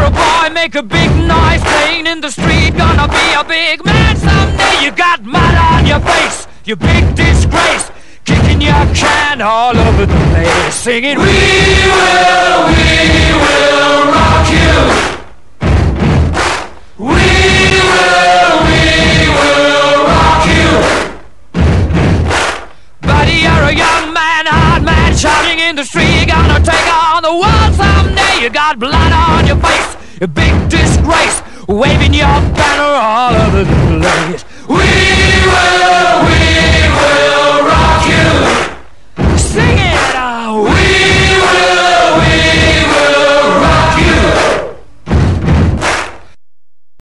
you're a boy, make a big noise, playing in the street, gonna be a big man someday. You got mud on your face, you big disgrace, kicking your can all over the place, singing, we will rock you. We will rock you. Buddy, you're a young man, hard man, shouting in the street, you're gonna take on the world someday. You got blood on your face, a big disgrace, waving your banner all over the place. We